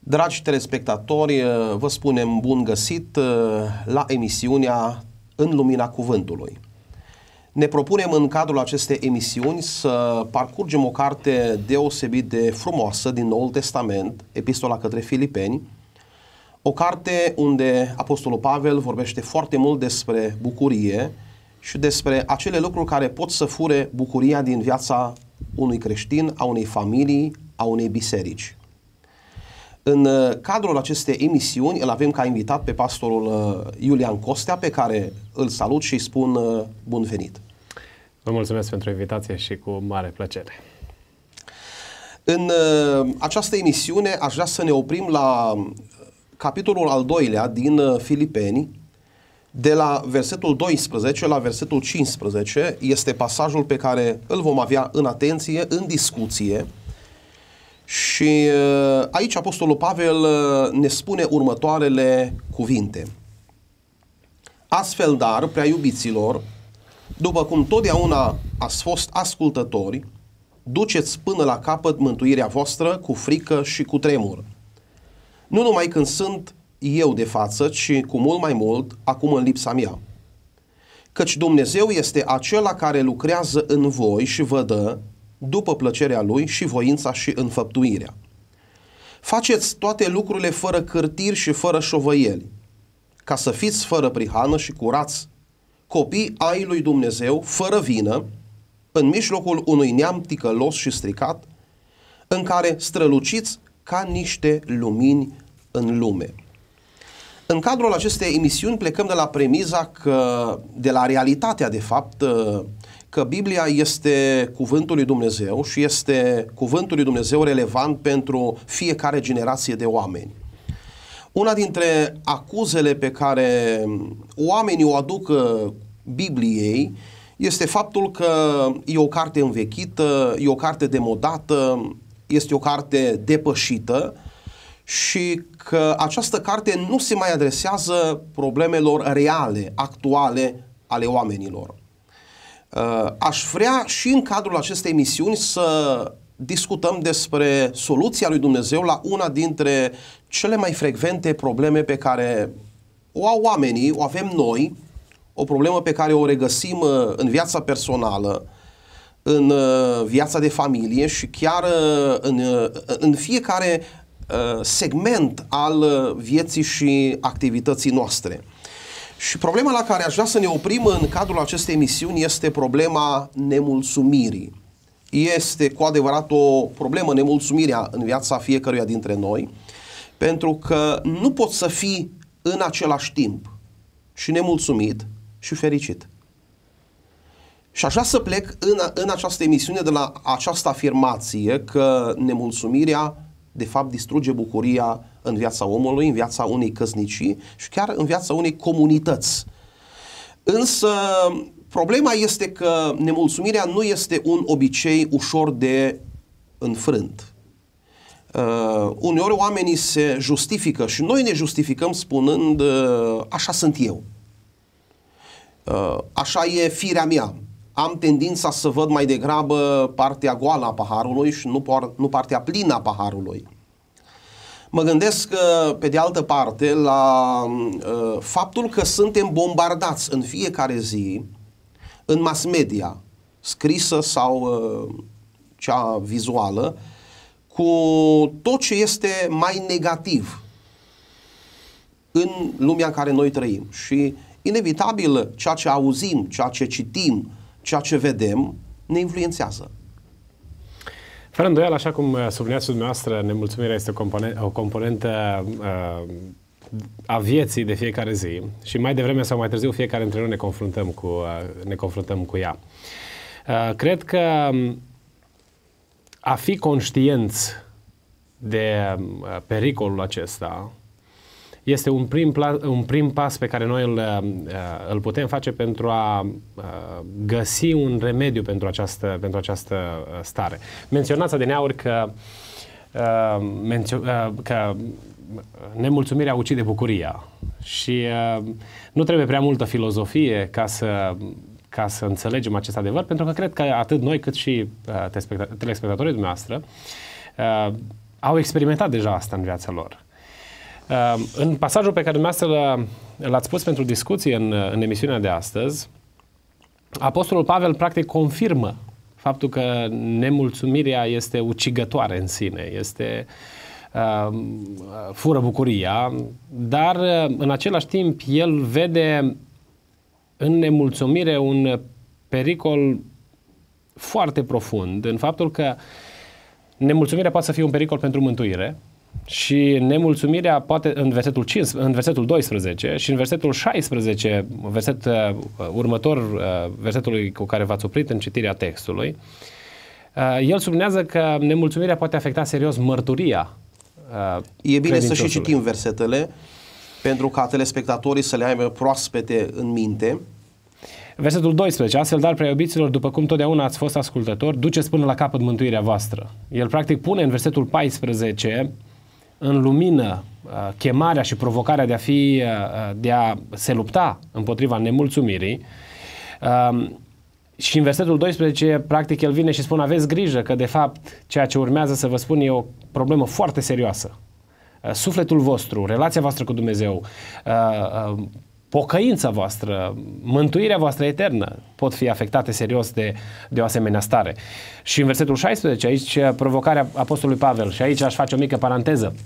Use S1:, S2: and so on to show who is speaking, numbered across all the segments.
S1: Dragi telespectatori, vă spunem bun găsit la emisiunea În Lumina Cuvântului. Ne propunem în cadrul acestei emisiuni să parcurgem o carte deosebit de frumoasă din Noul Testament, Epistola către Filipeni, o carte unde Apostolul Pavel vorbește foarte mult despre bucurie și despre acele lucruri care pot să fure bucuria din viața unui creștin, a unei familii, a unei biserici. În cadrul acestei emisiuni îl avem ca invitat pe pastorul Iulian Costea, pe care îl salut și îi spun bun venit.
S2: Vă mulțumesc pentru invitație și cu mare plăcere.
S1: În această emisiune aș vrea să ne oprim la capitolul al doilea din Filipeni, de la versetul 12 la versetul 15. Este pasajul pe care îl vom avea în atenție, în discuție. Și aici Apostolul Pavel ne spune următoarele cuvinte. Astfel, dar, prea iubiților, după cum totdeauna ați fost ascultători, duceți până la capăt mântuirea voastră cu frică și cu tremur. Nu numai când sunt eu de față, ci cu mult mai mult acum în lipsa mea. Căci Dumnezeu este acela care lucrează în voi și vă dă, după plăcerea Lui, și voința și înfăptuirea. Faceți toate lucrurile fără cârtiri și fără șovăieli, ca să fiți fără prihană și curați, copii ai lui Dumnezeu, fără vină, în mijlocul unui neam ticălos și stricat, în care străluciți ca niște lumini în lume. În cadrul acestei emisiuni plecăm de la premiza de la realitatea, de fapt, că Biblia este cuvântul lui Dumnezeu și este cuvântul lui Dumnezeu relevant pentru fiecare generație de oameni. Una dintre acuzele pe care oamenii o aduc Bibliei este faptul că e o carte învechită, e o carte demodată, este o carte depășită și că această carte nu se mai adresează problemelor reale, actuale ale oamenilor. Aș vrea și în cadrul acestei emisiuni să discutăm despre soluția lui Dumnezeu la una dintre cele mai frecvente probleme pe care o au oamenii, o avem noi, o problemă pe care o regăsim în viața personală, în viața de familie și chiar în fiecare segment al vieții și activității noastre. Și problema la care aș vrea să ne oprim în cadrul acestei emisiuni este problema nemulțumirii. Este cu adevărat o problemă, nemulțumirea în viața fiecăruia dintre noi, pentru că nu poți să fii în același timp și nemulțumit și fericit. Și aș vrea să plec în această emisiune de la această afirmație că nemulțumirea de fapt distruge bucuria în viața omului, în viața unei căsnicii și chiar în viața unei comunități. Însă problema este că nemulțumirea nu este un obicei ușor de înfrânt. Uneori oamenii se justifică și noi ne justificăm spunând așa sunt eu. Așa e firea mea. Am tendința să văd mai degrabă partea goală a paharului și nu partea plină a paharului. Mă gândesc, pe de altă parte, la faptul că suntem bombardați în fiecare zi, în mass media, scrisă sau cea vizuală, cu tot ce este mai negativ în lumea în care noi trăim. Și, inevitabil, ceea ce auzim, ceea ce citim, ceea ce vedem, ne influențează.
S2: Fără îndoială, așa cum subliniați dumneavoastră, nemulțumirea este o componentă a vieții de fiecare zi și mai devreme sau mai târziu fiecare dintre noi ne confruntăm cu ea. Cred că a fi conștienți de pericolul acesta este un prim pas pe care noi îl putem face pentru a găsi un remediu pentru această stare. Menționați adineauri că nemulțumirea ucide bucuria și nu trebuie prea multă filozofie ca să înțelegem acest adevăr, pentru că cred că atât noi cât și telespectatorii dumneavoastră au experimentat deja asta în viața lor. În pasajul pe care dumneavoastră l-ați pus pentru discuție în emisiunea de astăzi, Apostolul Pavel practic confirmă faptul că nemulțumirea este ucigătoare în sine, fură bucuria, dar în același timp el vede în nemulțumire un pericol foarte profund, în faptul că nemulțumirea poate să fie un pericol pentru mântuire și nemulțumirea poate în versetul 12 și în versetul 16, următor versetului cu care v-ați oprit în citirea textului, el sublinează că nemulțumirea poate afecta serios mărturia.
S1: E bine să și citim versetele pentru ca telespectatorii să le aibă proaspete în minte.
S2: Versetul 12. Astfel, dar, prea iubiților, după cum totdeauna ați fost ascultători, duceți până la capăt mântuirea voastră. El practic pune în versetul 14 în lumină chemarea și provocarea de a se lupta împotriva nemulțumirii. Și în versetul 12, practic, el vine și spune: aveți grijă că, de fapt, ceea ce urmează să vă spun e o problemă foarte serioasă. Sufletul vostru, relația voastră cu Dumnezeu, pocăința voastră, mântuirea voastră eternă pot fi afectate serios de o asemenea stare. Și în versetul 16, aici provocarea Apostolului Pavel, și aici aș face o mică paranteză.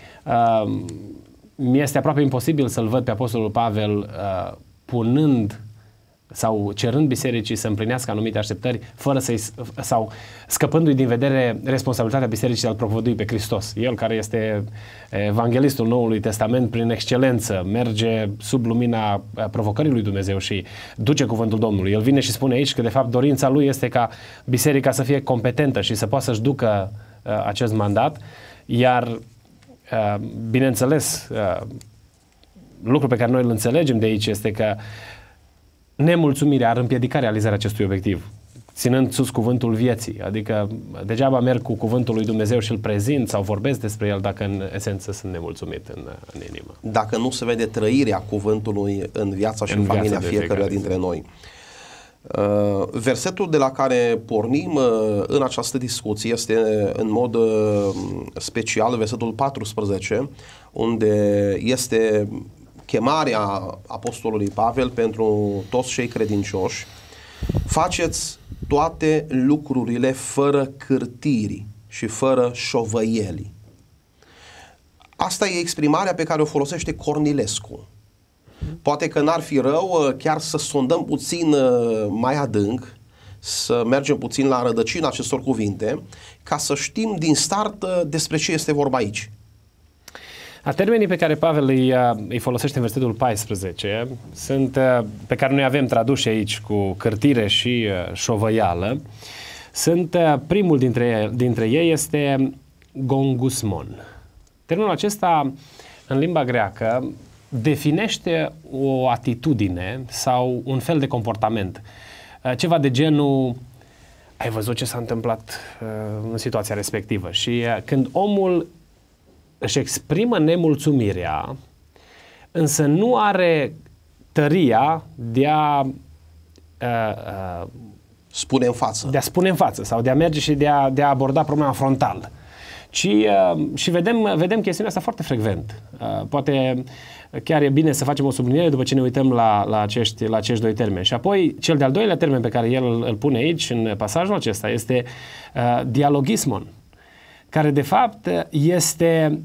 S2: Mi-este aproape imposibil să-l văd pe Apostolul Pavel punând sau cerând bisericii să împlinească anumite așteptări sau scăpându-i din vedere responsabilitatea bisericii de a-L propovădui pe Hristos. El, care este evanghelistul Noului Testament prin excelență, merge sub lumina provocării lui Dumnezeu și duce cuvântul Domnului. El vine și spune aici că, de fapt, dorința lui este ca biserica să fie competentă și să poată să-și ducă acest mandat, iar bineînțeles, lucrul pe care noi îl înțelegem de aici este că nemulțumirea ar împiedica realizarea acestui obiectiv, ținând sus cuvântul vieții. Adică degeaba merg cu cuvântul lui Dumnezeu și îl prezint sau vorbesc despre el dacă în esență sunt nemulțumit în inimă.
S1: Dacă nu se vede trăirea cuvântului în viața și în familia fiecăruia dintre noi. Versetul de la care pornim în această discuție este în mod special versetul 14, unde este chemarea Apostolului Pavel pentru toți cei credincioși: faceți toate lucrurile fără cârtiri și fără șovăieli. Asta e exprimarea pe care o folosește Cornilescu. Poate că n-ar fi rău chiar să sondăm puțin mai adânc, să mergem puțin la rădăcina acestor cuvinte, ca să știm din start despre ce este vorba aici.
S2: Termenii pe care Pavel îi folosește în versetul 14 sunt, pe care noi avem traduși aici cu cârtire și șovăială, sunt, primul dintre ei este gongusmon. Termenul acesta în limba greacă definește o atitudine sau un fel de comportament. Ceva de genul: ai văzut ce s-a întâmplat în situația respectivă? Și când omul își exprimă nemulțumirea, însă nu are tăria de a
S1: spune în față.
S2: De a spune în față sau de a merge și de a aborda problema frontal. Și vedem chestiunea asta foarte frecvent. Poate chiar e bine să facem o subliniere după ce ne uităm la acești doi termeni. Și apoi, cel de-al doilea termen pe care el îl pune aici, în pasajul acesta, este dialogismon, care de fapt este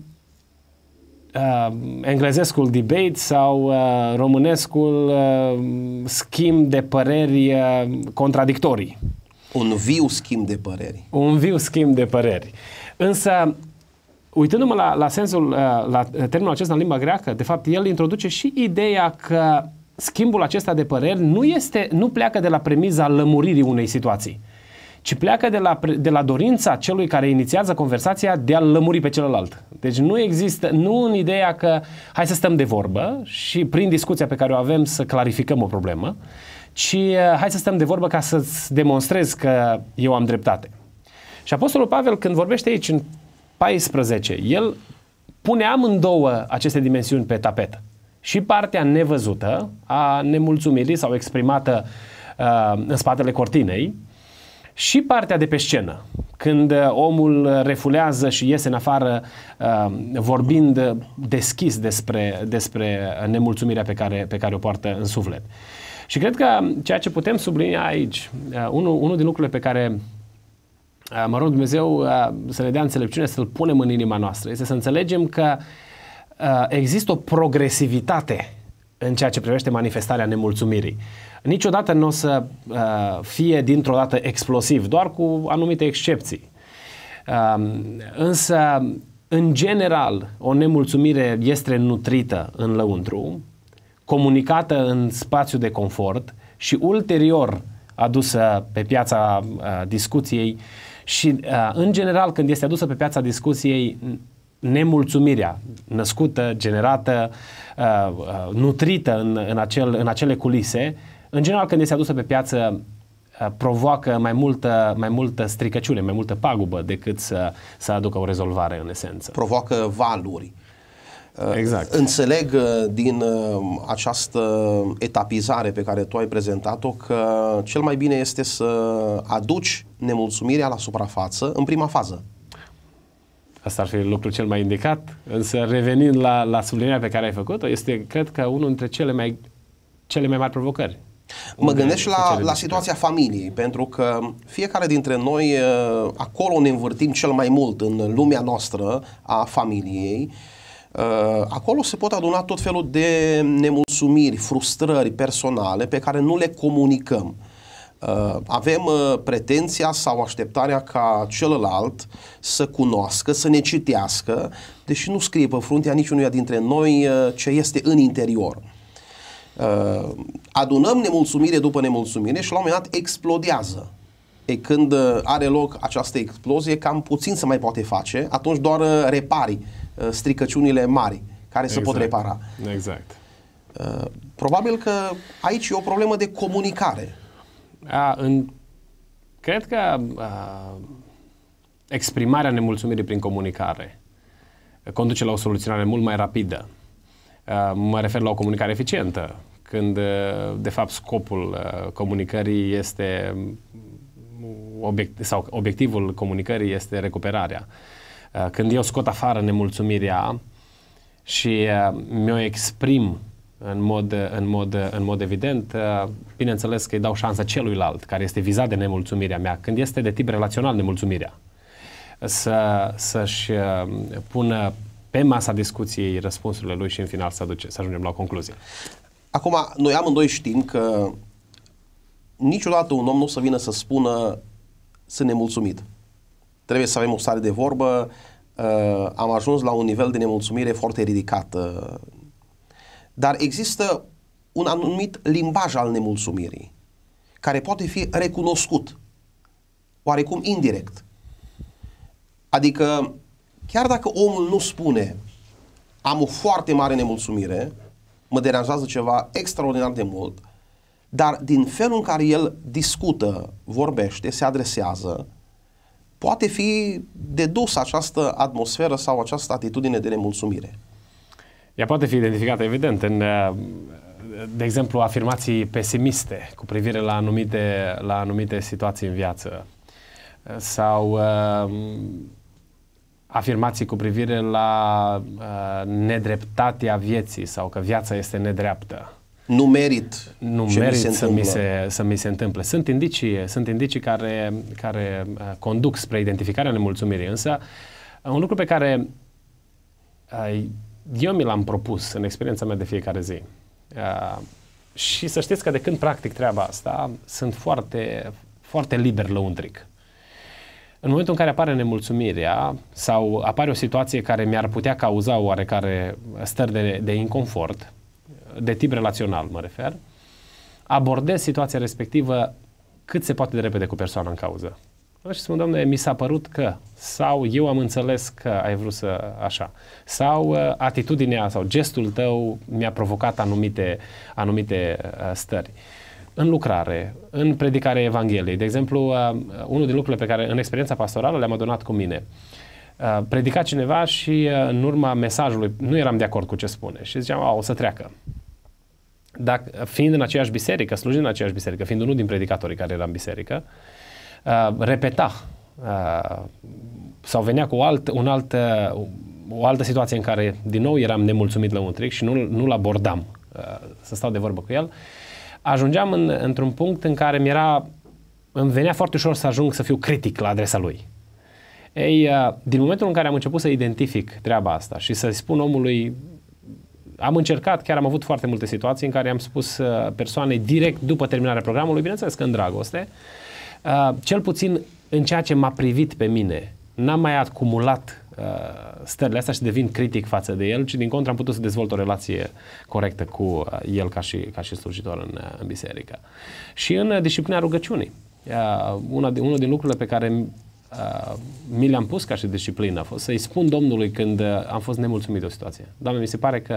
S2: englezescul debate sau românescul schimb de păreri contradictorii.
S1: Un viu schimb de păreri.
S2: Un viu schimb de păreri. Însă, uitându-mă la termenul acesta în limba greacă, de fapt, el introduce și ideea că schimbul acesta de păreri nu pleacă de la premiza lămuririi unei situații, ci pleacă de la dorința celui care inițiază conversația de a-l lămuri pe celălalt. Deci nu în ideea că hai să stăm de vorbă și prin discuția pe care o avem să clarificăm o problemă, ci hai să stăm de vorbă ca să-ți demonstrez că eu am dreptate. Și Apostolul Pavel, când vorbește aici în 14, el pune amândouă aceste dimensiuni pe tapet. Și partea nevăzută a nemulțumirii sau exprimată în spatele cortinei, și partea de pe scenă, când omul refulează și iese în afară vorbind deschis despre nemulțumirea pe care o poartă în suflet. Și cred că ceea ce putem sublinia aici, unul din lucrurile pe care mă rog Dumnezeu să ne dea înțelepciune, să-l punem în inima noastră, este să înțelegem că există o progresivitate în ceea ce privește manifestarea nemulțumirii. Niciodată nu o să fie dintr-o dată explosiv, doar cu anumite excepții. Însă, în general, o nemulțumire este nutrită în lăuntru, comunicată în spațiu de confort și ulterior adusă pe piața discuției și, în general, când este adusă pe piața discuției, nemulțumirea născută, generată, nutrită în acele culise, în general când este adusă pe piață, provoacă mai multă stricăciune, mai multă pagubă decât să aducă o rezolvare în esență.
S1: Provoacă valuri.
S2: Exact.
S1: Înțeleg din această etapizare pe care tu ai prezentat-o că cel mai bine este să aduci nemulțumirea la suprafață în prima fază.
S2: Asta ar fi lucrul cel mai indicat, însă revenind la sublinierea pe care ai făcut-o, este, cred că, unul dintre cele mai mari provocări.
S1: Mă gândesc la situația familiei, pentru că fiecare dintre noi, acolo ne învârtim cel mai mult în lumea noastră a familiei. Acolo se pot aduna tot felul de nemulțumiri, frustrări personale pe care nu le comunicăm. Avem pretenția sau așteptarea ca celălalt să cunoască, să ne citească, deși nu scrie pe fruntea niciunuia dintre noi ce este în interior. Adunăm nemulțumire după nemulțumire și la un moment dat explodează. Când are loc această explozie, cam puțin se mai poate face, atunci doar repari stricăciunile mari care se pot repara.
S2: Exact.
S1: Probabil că aici e o problemă de comunicare.
S2: Cred că exprimarea nemulțumirii prin comunicare conduce la o soluționare mult mai rapidă. Mă refer la o comunicare eficientă, când de fapt scopul comunicării este sau obiectivul comunicării este recuperarea. Când eu scot afară nemulțumirea și mi-o exprim în mod evident, bineînțeles că îi dau șansa celuilalt care este vizat de nemulțumirea mea, când este de tip relațional nemulțumirea, să-și pună pe masa discuției răspunsurile lui și în final să ajungem la o concluzie.
S1: Acum, noi amândoi știm că niciodată un om nu o să vină să spună sunt nemulțumit. Trebuie să avem o stare de vorbă, am ajuns la un nivel de nemulțumire foarte ridicat. Dar există un anumit limbaj al nemulțumirii, care poate fi recunoscut, oarecum indirect. Adică, chiar dacă omul nu spune am o foarte mare nemulțumire, mă deranjează ceva extraordinar de mult, dar din felul în care el discută, vorbește, se adresează, poate fi dedusă această atmosferă sau această atitudine de nemulțumire.
S2: Ea poate fi identificată, evident, de exemplu, afirmații pesimiste cu privire la anumite situații în viață sau afirmații cu privire la nedreptatea vieții sau că viața este nedreaptă.
S1: Nu merit
S2: să mi se întâmple. Sunt indicii care conduc spre identificarea nemulțumirii, însă un lucru pe care eu mi l-am propus în experiența mea de fiecare zi și să știți că de când practic treaba asta sunt foarte, foarte liber lăuntric. În momentul în care apare nemulțumirea sau apare o situație care mi-ar putea cauza oarecare stări de inconfort, de tip relațional mă refer, abordez situația respectivă cât se poate de repede cu persoana în cauză. Și spun, Doamne, mi s-a părut că, sau eu am înțeles că ai vrut să așa, sau atitudinea sau gestul tău mi-a provocat anumite stări. În lucrare, în predicarea Evangheliei. De exemplu, unul din lucrurile pe care în experiența pastorală le-am adunat cu mine. Predica cineva și în urma mesajului nu eram de acord cu ce spune și ziceam, o să treacă. Fiind în aceeași biserică, slujind în aceeași biserică, fiind unul din predicatorii care era în biserică, repeta sau venea cu o altă situație în care din nou eram nemulțumit lăuntric și nu-l abordam să stau de vorbă cu el, ajungeam într-un punct în care îmi venea foarte ușor să ajung să fiu critic la adresa lui. Ei, din momentul în care am început să identific treaba asta și să-i spun omului, am încercat, chiar am avut foarte multe situații în care am spus persoanei direct după terminarea programului, bineînțeles că în dragoste, cel puțin în ceea ce m-a privit pe mine, n-am mai acumulat stările astea și devin critic față de el, ci din contră am putut să dezvolt o relație corectă cu el ca și slujitor în biserică. Și în disciplina rugăciunii, unul din lucrurile pe care mi le-am pus ca și disciplină a fost să-i spun Domnului când am fost nemulțumit de o situație. Doamne, mi se pare că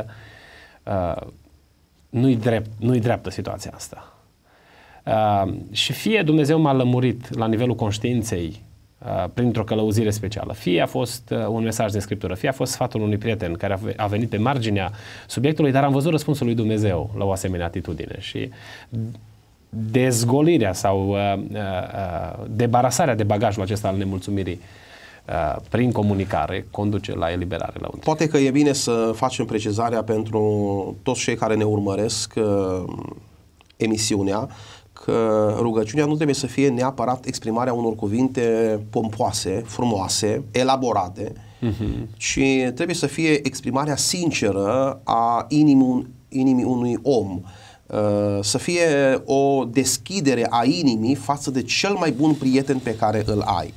S2: nu-i dreaptă situația asta. Și fie Dumnezeu m-a lămurit la nivelul conștiinței printr-o călăuzire specială, fie a fost un mesaj de Scriptură, fie a fost sfatul unui prieten care a venit pe marginea subiectului, dar am văzut răspunsul lui Dumnezeu la o asemenea atitudine și dezgolirea sau debarasarea de bagajul acesta al nemulțumirii prin comunicare conduce la eliberare la un.
S1: Poate că e bine să facem precizarea pentru toți cei care ne urmăresc emisiunea, că rugăciunea nu trebuie să fie neapărat exprimarea unor cuvinte pompoase, frumoase, elaborate, ci trebuie să fie exprimarea sinceră a inimii unui om. Să fie o deschidere a inimii față de cel mai bun prieten pe care îl ai.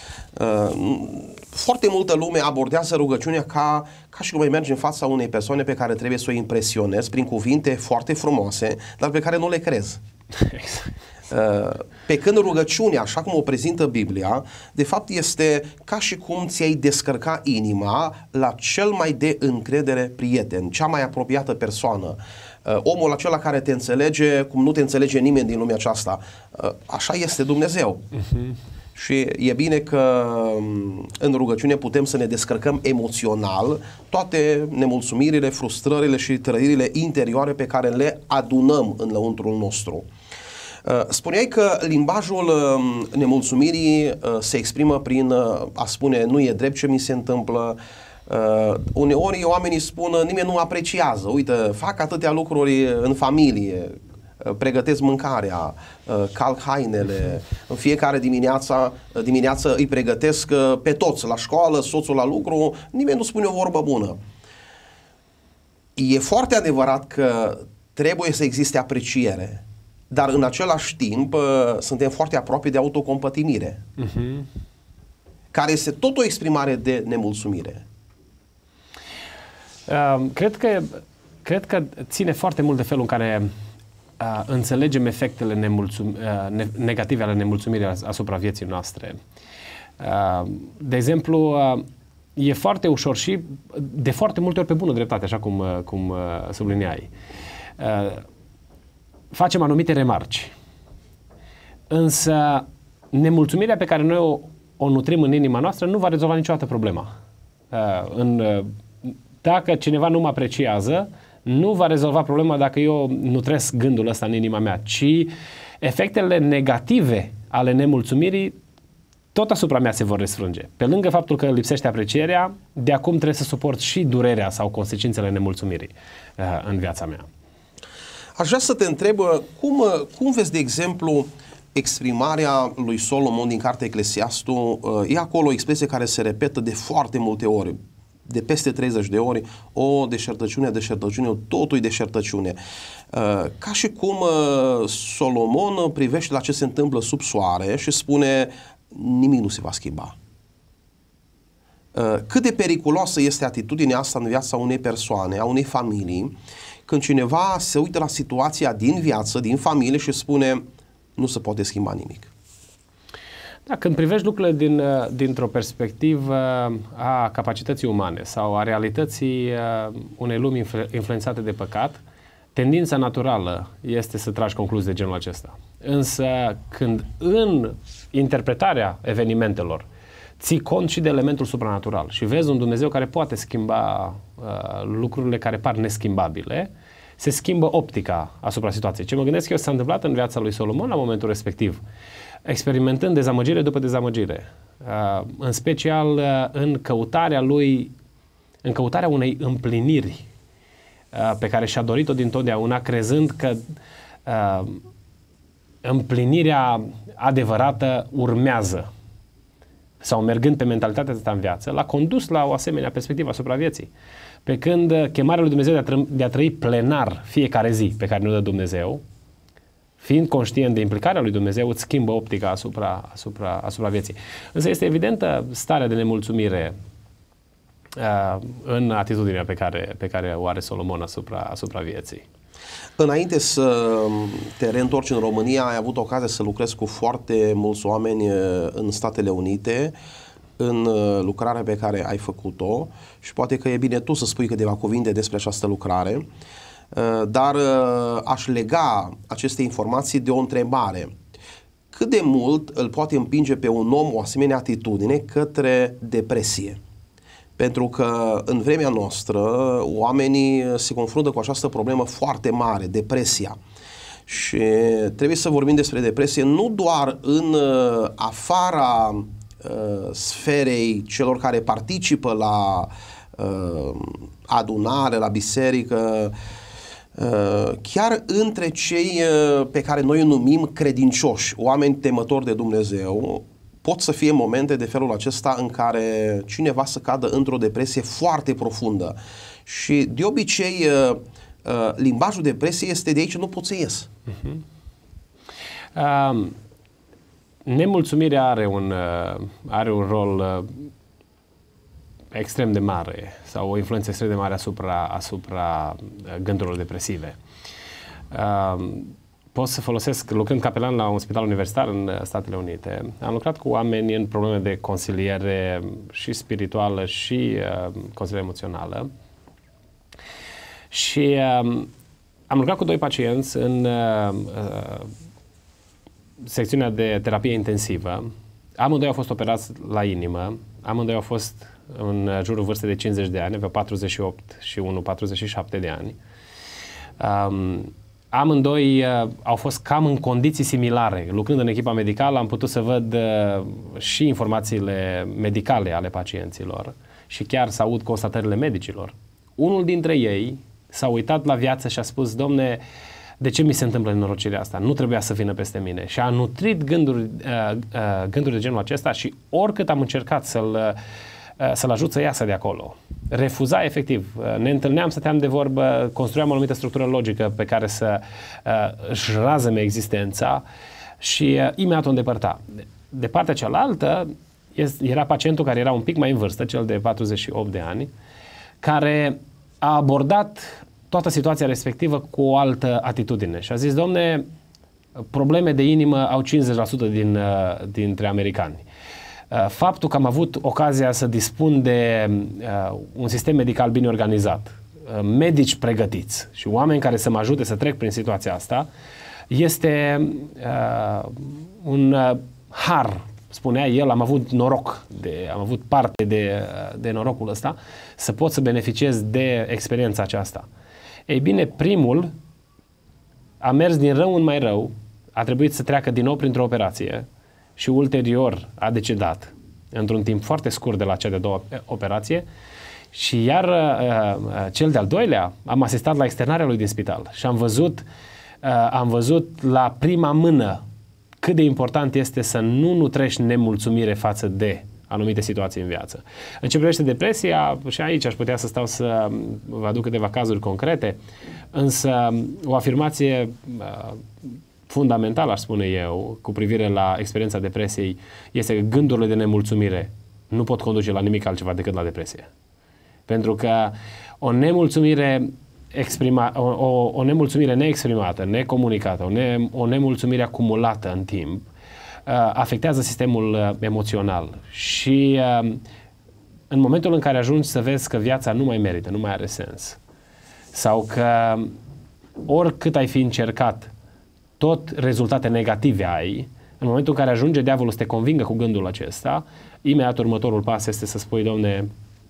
S1: Foarte multă lume abordează rugăciunea ca și cum ai merge în fața unei persoane pe care trebuie să o impresionezi prin cuvinte foarte frumoase, dar pe care nu le crezi. Exact. Pe când rugăciunea, așa cum o prezintă Biblia, de fapt este ca și cum ți-ai descărca inima la cel mai de încredere prieten, cea mai apropiată persoană, omul acela care te înțelege cum nu te înțelege nimeni din lumea aceasta. Așa este Dumnezeu. Și e bine că în rugăciune putem să ne descărcăm emoțional toate nemulțumirile, frustrările și trăirile interioare pe care le adunăm în lăuntrul nostru. Spuneai că limbajul nemulțumirii se exprimă prin a spune nu e drept ce mi se întâmplă. Uneori oamenii spun nimeni nu apreciază, uite, fac atâtea lucruri în familie, pregătesc mâncarea, calc hainele, în fiecare dimineață îi pregătesc pe toți la școală, soțul la lucru, nimeni nu spune o vorbă bună. E foarte adevărat că trebuie să existe apreciere, dar în același timp suntem foarte aproape de autocompătimire, care este tot o exprimare de nemulțumire.
S2: Cred că ține foarte mult de felul în care înțelegem efectele negative ale nemulțumirii asupra vieții noastre. De exemplu, e foarte ușor și de foarte multe ori pe bună dreptate, așa cum subliniai. Facem anumite remarci. Însă nemulțumirea pe care noi o nutrim în inima noastră nu va rezolva niciodată problema. Dacă cineva nu mă apreciază, nu va rezolva problema dacă eu nutresc gândul ăsta în inima mea, ci efectele negative ale nemulțumirii tot asupra mea se vor răsfrânge. Pe lângă faptul că lipsește aprecierea, de acum trebuie să suport și durerea sau consecințele nemulțumirii în viața mea.
S1: Aș vrea să te întreb, cum vezi, de exemplu, exprimarea lui Solomon din cartea Eclesiastul? E acolo o expresie care se repetă de foarte multe ori, de peste 30 de ori, o deșertăciune, totul e deșertăciune. Ca și cum Solomon privește la ce se întâmplă sub soare și spune, nimic nu se va schimba. Cât de periculoasă este atitudinea asta în viața unei persoane, a unei familii, când cineva se uită la situația din viață, din familie și spune, nu se poate schimba nimic.
S2: Da, când privești lucrurile dintr-o perspectivă a capacității umane sau a realității unei lumi influențate de păcat, tendința naturală este să tragi concluzii de genul acesta. Însă când în interpretarea evenimentelor ții cont și de elementul supranatural și vezi un Dumnezeu care poate schimba lucrurile care par neschimbabile, se schimbă optica asupra situației. Ce mă gândesc eu s-a întâmplat în viața lui Solomon la momentul respectiv, experimentând dezamăgire după dezamăgire, în special în căutarea lui, în căutarea unei împliniri pe care și-a dorit-o dintotdeauna, crezând că împlinirea adevărată urmează, sau mergând pe mentalitatea asta în viață, l-a condus la o asemenea perspectivă asupra vieții. Pe când chemarea lui Dumnezeu de a trăi plenar fiecare zi pe care ne-o dă Dumnezeu, fiind conștient de implicarea lui Dumnezeu, îți schimbă optica asupra vieții. Însă este evidentă starea de nemulțumire în atitudinea pe care o are Solomon asupra vieții.
S1: Înainte să te reîntorci în România, ai avut ocazia să lucrezi cu foarte mulți oameni în Statele Unite, în lucrarea pe care ai făcut-o, și poate că e bine tu să spui câteva cuvinte despre această lucrare, dar aș lega aceste informații de o întrebare. Cât de mult îl poate împinge pe un om o asemenea atitudine către depresie? Pentru că în vremea noastră oamenii se confruntă cu această problemă foarte mare, depresia. Și trebuie să vorbim despre depresie nu doar în afara sferei celor care participă la adunare, la biserică, chiar între cei pe care noi îi numim credincioși, oameni temători de Dumnezeu. Pot să fie momente de felul acesta în care cineva să cadă într-o depresie foarte profundă. Și de obicei limbajul depresiei este de aici nu pot să ies.
S2: Nemulțumirea are un rol extrem de mare sau o influență extrem de mare asupra gândurilor depresive. Pot să folosesc, lucrând capelan la un spital universitar în Statele Unite, am lucrat cu oameni în probleme de consiliere și spirituală și consiliere emoțională și am lucrat cu 2 pacienți în secțiunea de terapie intensivă. Amândoi au fost operați la inimă, amândoi au fost în jurul vârstei de 50 de ani, aveau 48 și unul 47 de ani. Amândoi au fost cam în condiții similare. Lucrând în echipa medicală am putut să văd și informațiile medicale ale pacienților și chiar să aud constatările medicilor. Unul dintre ei s-a uitat la viață și a spus: Domne, de ce mi se întâmplă nenorocirea asta? Nu trebuia să vină peste mine. Și a nutrit gânduri de genul acesta și oricât am încercat să-l ajut să iasă de acolo, refuza efectiv. Ne întâlneam, stăteam de vorbă, construiam o anumită structură logică pe care să își razăme existența și imediat o îndepărta. De partea cealaltă era pacientul care era un pic mai în vârstă, cel de 48 de ani, care a abordat toată situația respectivă cu o altă atitudine și a zis: Domne, probleme de inimă au 50% dintre americani. Faptul că am avut ocazia să dispun de un sistem medical bine organizat, medici pregătiți și oameni care să mă ajute să trec prin situația asta, este un har, spunea el. Am avut noroc, am avut parte de norocul ăsta, să pot să beneficiez de experiența aceasta. Ei bine, primul a mers din rău în mai rău, a trebuit să treacă din nou printr-o operație și ulterior a decedat într-un timp foarte scurt de la cea de-a doua operație și iar cel de-al doilea am asistat la externarea lui din spital și am văzut la prima mână cât de important este să nu nutrești nemulțumire față de anumite situații în viață. În ce privește depresia, și aici aș putea să stau să vă aduc câteva cazuri concrete, însă o afirmație fundamental, aș spune eu, cu privire la experiența depresiei, este că gândurile de nemulțumire nu pot conduce la nimic altceva decât la depresie. Pentru că o nemulțumire o nemulțumire neexprimată, necomunicată, o nemulțumire acumulată în timp, afectează sistemul emoțional și în momentul în care ajungi să vezi că viața nu mai merită, nu mai are sens, sau că oricât ai fi încercat, tot rezultate negative ai, în momentul în care ajunge diavolul să te convingă cu gândul acesta, imediat următorul pas este să spui: Doamne,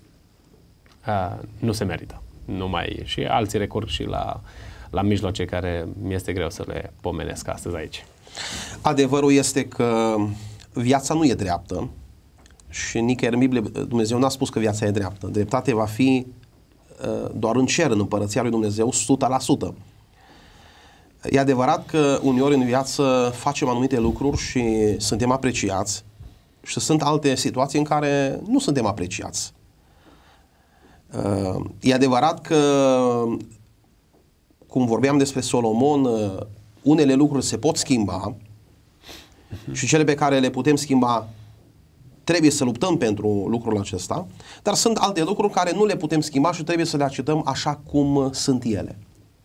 S2: nu se merită. Nu mai. Și alții recurg și la mijloace care mi este greu să le pomenesc astăzi aici.
S1: Adevărul este că viața nu e dreaptă și nicăieri în Biblie Dumnezeu n-a spus că viața e dreaptă. Dreptate va fi doar în cer, în împărăția lui Dumnezeu, 100%. E adevărat că uneori în viață facem anumite lucruri și suntem apreciați și sunt alte situații în care nu suntem apreciați. E adevărat că, cum vorbeam despre Solomon, unele lucruri se pot schimba și cele pe care le putem schimba trebuie să luptăm pentru lucrul acesta, dar sunt alte lucruri care nu le putem schimba și trebuie să le acceptăm așa cum sunt ele.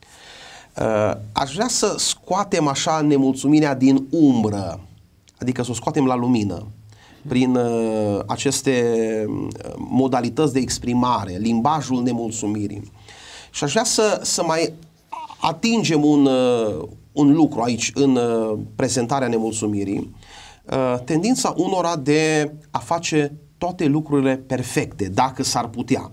S1: Aș vrea să scoatem așa nemulțumirea din umbră, adică să o scoatem la lumină, prin aceste modalități de exprimare, limbajul nemulțumirii. Și aș vrea să mai atingem un lucru aici în prezentarea nemulțumirii, tendința unora de a face toate lucrurile perfecte, dacă s-ar putea.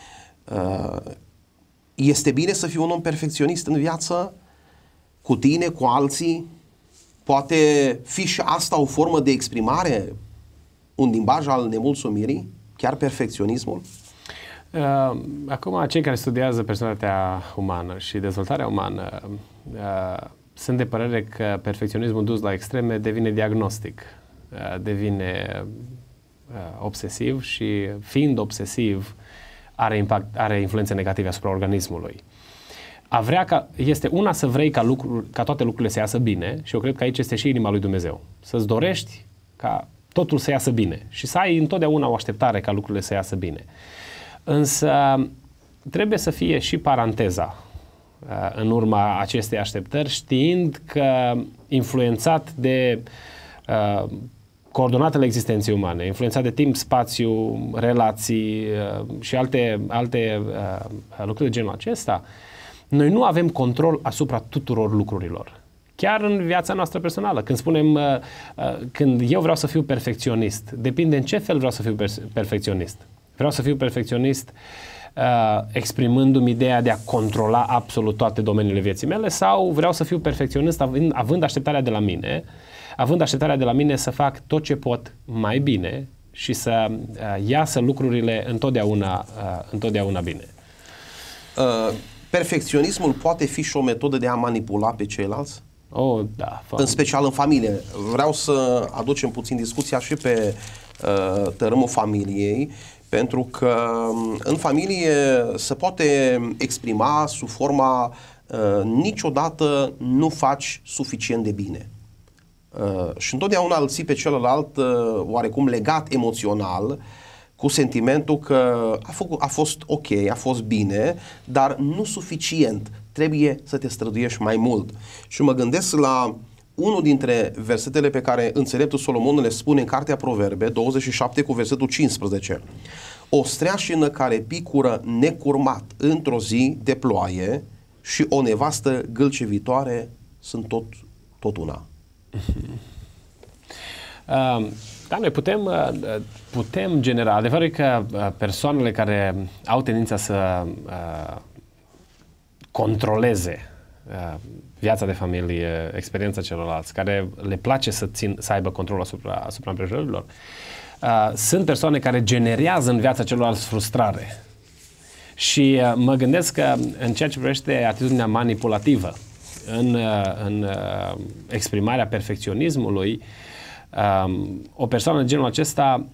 S1: Este bine să fii un om perfecționist în viață, cu tine, cu alții? Poate fi și asta o formă de exprimare, un limbaj al nemulțumirii, chiar perfecționismul?
S2: Acum, cei care studiază personalitatea umană și dezvoltarea umană sunt de părere că perfecționismul dus la extreme devine diagnostic, devine obsesiv și, fiind obsesiv, are influențe negative asupra organismului. A vrea este una să vrei ca toate lucrurile să iasă bine, și eu cred că aici este și inima lui Dumnezeu. Să-ți dorești ca totul să iasă bine și să ai întotdeauna o așteptare ca lucrurile să iasă bine. Însă trebuie să fie și paranteza în urma acestei așteptări, știind că influențat de coordonatele existenței umane, influențat de timp, spațiu, relații și alte lucruri de genul acesta, noi nu avem control asupra tuturor lucrurilor. Chiar în viața noastră personală, când spunem, când eu vreau să fiu perfecționist, depinde în ce fel vreau să fiu perfecționist. Vreau să fiu perfecționist exprimându-mi ideea de a controla absolut toate domeniile vieții mele, sau vreau să fiu perfecționist având așteptarea de la mine să fac tot ce pot mai bine și să iasă lucrurile întotdeauna bine.
S1: Perfecționismul poate fi și o metodă de a manipula pe ceilalți?
S2: Da.
S1: În special în familie. Vreau să aducem puțin discuția și pe tărâmul familiei, pentru că în familie se poate exprima sub forma niciodată nu faci suficient de bine. Și întotdeauna îl ții pe celălalt oarecum legat emoțional cu sentimentul că a fost ok, a fost bine, dar nu suficient. Trebuie să te străduiești mai mult. Și mă gândesc la unul dintre versetele pe care înțeleptul Solomon le spune în Cartea Proverbe, 27 cu versetul 15. O streașină care picură necurmat într-o zi de ploaie și o nevastă gâlcevitoare sunt tot una.
S2: Da, noi putem genera. Adevărul e că persoanele care au tendința să controleze viața de familie, experiența celorlalți, care le place să aibă control asupra împrejurărilor, sunt persoane care generează în viața celorlalți frustrare. Și mă gândesc că în ceea ce privește atitudinea manipulativă, în exprimarea perfecționismului, o persoană de genul acesta,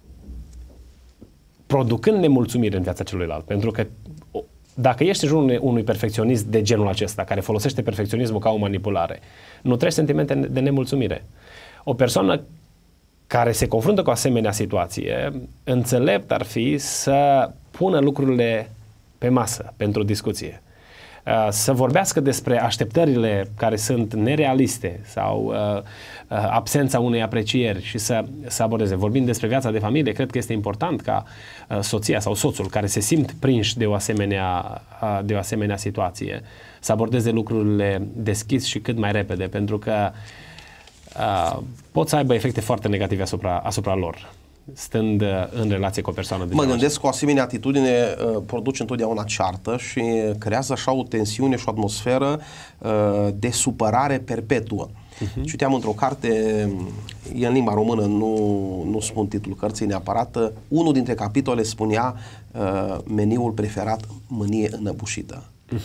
S2: producând nemulțumire în viața celuilalt, pentru că dacă ești în jurul unui perfecționist de genul acesta, care folosește perfecționismul ca o manipulare, nu treci sentimente de nemulțumire. O persoană care se confruntă cu o asemenea situație, înțelept ar fi să pună lucrurile pe masă pentru discuție. Să vorbească despre așteptările care sunt nerealiste sau absența unei aprecieri și să abordeze. Vorbind despre viața de familie, cred că este important ca soția sau soțul care se simt prinși de o asemenea situație să abordeze lucrurile deschis și cât mai repede, pentru că pot să aibă efecte foarte negative asupra lor, stând în relație cu o persoană de
S1: Mă gândesc că o asemenea atitudine produce întotdeauna ceartă și creează așa o tensiune și o atmosferă de supărare perpetuă. Citeam într-o carte, e în limba română, nu spun titlul cărții neapărat, unul dintre capitole spunea meniul preferat, mânie înăbușită.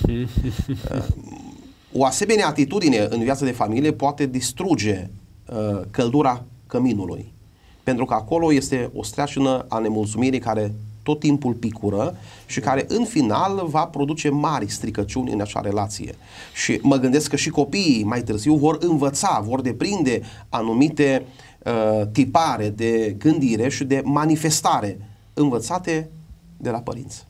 S1: O asemenea atitudine în viața de familie poate distruge căldura căminului, pentru că acolo este o streașină a nemulțumirii care tot timpul picură și care în final va produce mari stricăciuni în acea relație. Și mă gândesc că și copiii mai târziu vor învăța, vor deprinde anumite tipare de gândire și de manifestare învățate de la părinți.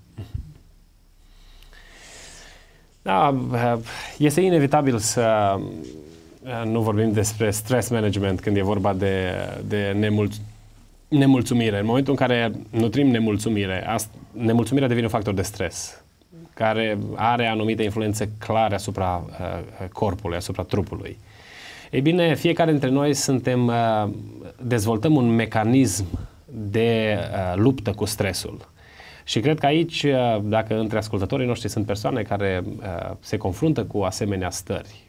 S2: Da, este inevitabil să nu vorbim despre stress management când e vorba de nemulțumire. În momentul în care nutrim nemulțumirea devine un factor de stres, care are anumite influențe clare asupra corpului, asupra trupului. Ei bine, fiecare dintre noi dezvoltăm un mecanism de luptă cu stresul. Și cred că aici, dacă între ascultătorii noștri sunt persoane care se confruntă cu asemenea stări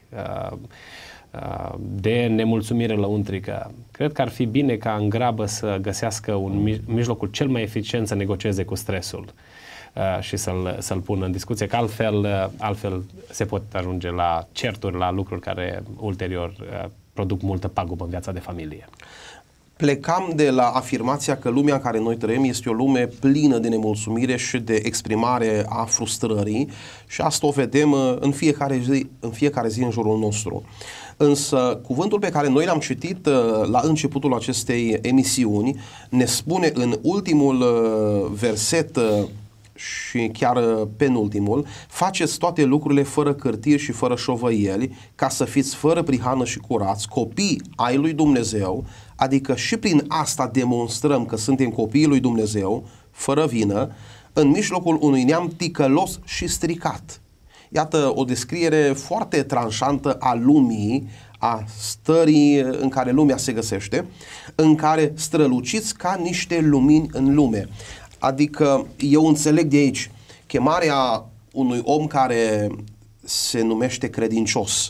S2: de nemulțumire lăuntrică, cred că ar fi bine ca în grabă să găsească un mijlocul cel mai eficient să negocieze cu stresul și să-l pună în discuție, că altfel se pot ajunge la certuri, la lucruri care ulterior produc multă pagubă în viața de familie.
S1: Plecam de la afirmația că lumea în care noi trăim este o lume plină de nemulțumire și de exprimare a frustrării și asta o vedem în fiecare zi în jurul nostru. Însă cuvântul pe care noi l-am citit la începutul acestei emisiuni ne spune în ultimul verset și chiar penultimul: faceți toate lucrurile fără cârtiri și fără șovăieli, ca să fiți fără prihană și curați, copii ai lui Dumnezeu, adică și prin asta demonstrăm că suntem copiii lui Dumnezeu, fără vină, în mijlocul unui neam ticălos și stricat. Iată o descriere foarte tranșantă a lumii, a stării în care lumea se găsește, în care străluciți ca niște lumini în lume. Adică eu înțeleg de aici chemarea unui om care se numește credincios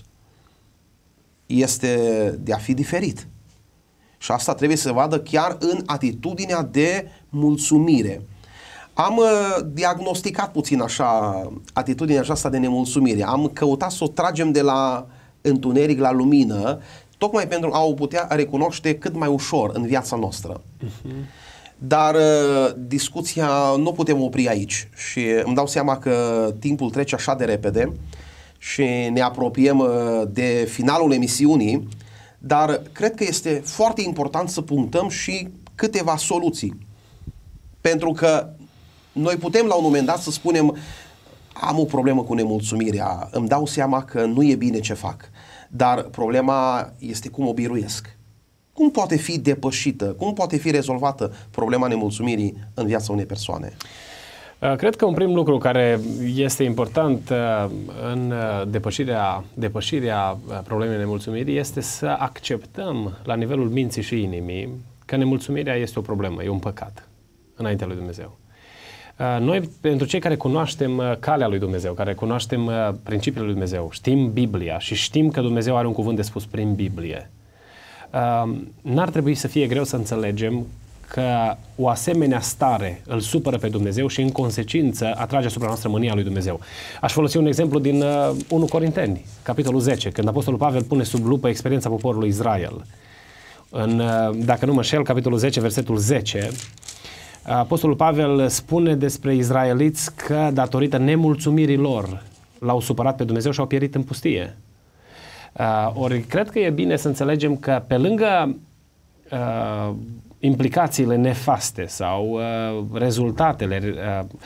S1: este de a fi diferit. Și asta trebuie să se vadă chiar în atitudinea de mulțumire. Am diagnosticat puțin așa atitudinea aceasta de nemulțumire. Am căutat să o tragem de la întuneric la lumină, tocmai pentru a o putea recunoaște cât mai ușor în viața noastră. Dar discuția nu putem opri aici și îmi dau seama că timpul trece așa de repede și ne apropiem de finalul emisiunii, dar cred că este foarte important să punctăm și câteva soluții. Pentru că noi putem la un moment dat să spunem: am o problemă cu nemulțumirea, îmi dau seama că nu e bine ce fac, dar problema este cum o biruiesc. Cum poate fi depășită, cum poate fi rezolvată problema nemulțumirii în viața unei persoane?
S2: Cred că un prim lucru care este important în depășirea problemei nemulțumirii este să acceptăm la nivelul minții și inimii că nemulțumirea este o problemă, e un păcat înaintea lui Dumnezeu. Noi, pentru cei care cunoaștem calea lui Dumnezeu, care cunoaștem principiile lui Dumnezeu, știm Biblia și știm că Dumnezeu are un cuvânt de spus prin Biblie, n-ar trebui să fie greu să înțelegem că o asemenea stare îl supără pe Dumnezeu și în consecință atrage asupra noastră mânia lui Dumnezeu. Aș folosi un exemplu din 1 Corinteni, capitolul 10, când Apostolul Pavel pune sub lupă experiența poporului Israel. Dacă nu mă înșel, capitolul 10, versetul 10, Apostolul Pavel spune despre izraeliți că datorită nemulțumirii lor l-au supărat pe Dumnezeu și au pierit în pustie. Ori cred că e bine să înțelegem că pe lângă implicațiile nefaste sau rezultatele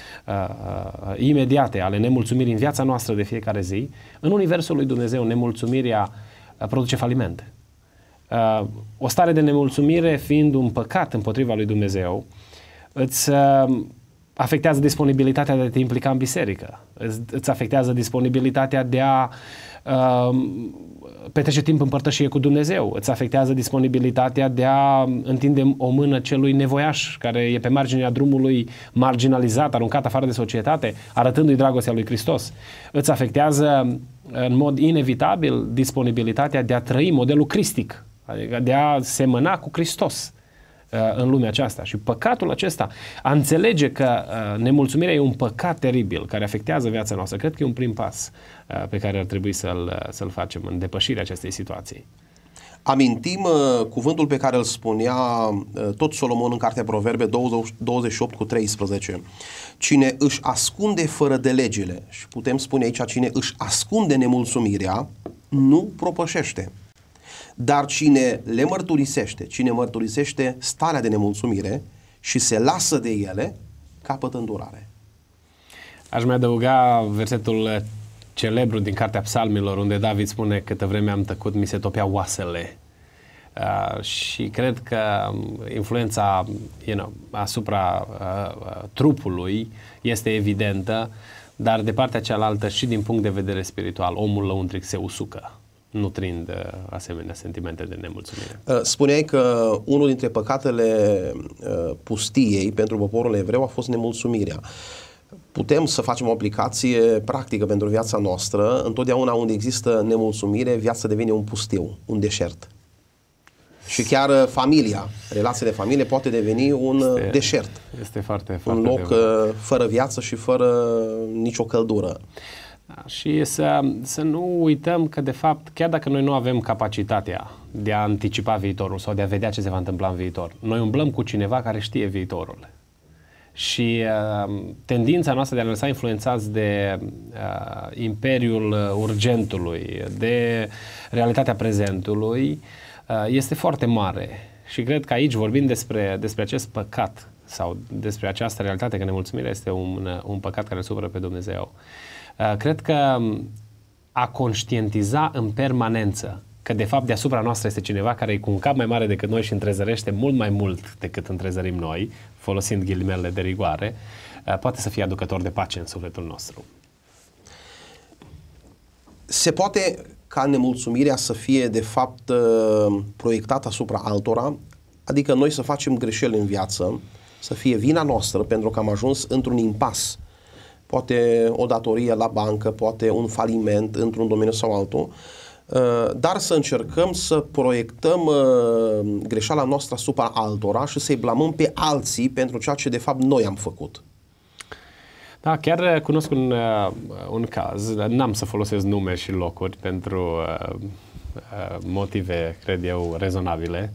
S2: imediate ale nemulțumirii în viața noastră de fiecare zi, în universul lui Dumnezeu nemulțumirea produce faliment. O stare de nemulțumire fiind un păcat împotriva lui Dumnezeu, îți afectează disponibilitatea de a te implica în biserică, îți afectează disponibilitatea de a petrece timp în părtășie cu Dumnezeu, îți afectează disponibilitatea de a întinde o mână celui nevoiaș care e pe marginea drumului, marginalizat, aruncat afară de societate, arătându-i dragostea lui Hristos. Îți afectează în mod inevitabil disponibilitatea de a trăi modelul cristic, adică de a semăna cu Hristos în lumea aceasta. Și păcatul acesta, a înțelege că nemulțumirea e un păcat teribil care afectează viața noastră, cred că e un prim pas pe care ar trebui să-l facem în depășirea acestei situații.
S1: Amintim cuvântul pe care îl spunea tot Solomon în Cartea Proverbe 28:13. Cine își ascunde fără de legile, și putem spune aici, cine își ascunde nemulțumirea, nu propășește. Dar cine le mărturisește, cine mărturisește starea de nemulțumire și se lasă de ele, capătă îndurare.
S2: Aș mai adăuga versetul celebru din Cartea Psalmilor, unde David spune: câtă vreme am tăcut, mi se topeau oasele. Și cred că influența asupra trupului este evidentă, dar de partea cealaltă și din punct de vedere spiritual, omul lăuntric se usucă, nutrind asemenea sentimente de nemulțumire.
S1: Spuneai că unul dintre păcatele pustiei pentru poporul evreu a fost nemulțumirea. Putem să facem o aplicație practică pentru viața noastră. Întotdeauna unde există nemulțumire, viața devine un pustiu, un deșert. Și chiar familia, relația de familie poate deveni un deșert.
S2: Este foarte
S1: un loc fără viață și fără nicio căldură.
S2: Și să nu uităm că, de fapt, chiar dacă noi nu avem capacitatea de a anticipa viitorul sau de a vedea ce se va întâmpla în viitor, noi umblăm cu cineva care știe viitorul. Și tendința noastră de a ne lăsa influențați de imperiul urgentului, de realitatea prezentului, este foarte mare. Și cred că aici, vorbind despre acest păcat sau despre această realitate, că nemulțumirea este un păcat care supără pe Dumnezeu, cred că a conștientiza în permanență că de fapt deasupra noastră este cineva care e cu un cap mai mare decât noi și întrezărește mult mai mult decât întrezărim noi, folosind ghilimele de rigoare, poate să fie aducător de pace în sufletul nostru.
S1: Se poate ca nemulțumirea să fie de fapt proiectată asupra altora, adică noi să facem greșeli în viață, să fie vina noastră pentru că am ajuns într-un impas, poate o datorie la bancă, poate un faliment într-un domeniu sau altul, dar să încercăm să proiectăm greșeala noastră asupra altora și să-i blamăm pe alții pentru ceea ce de fapt noi am făcut.
S2: Da, chiar cunosc un caz, n-am să folosesc nume și locuri pentru motive, cred eu, rezonabile.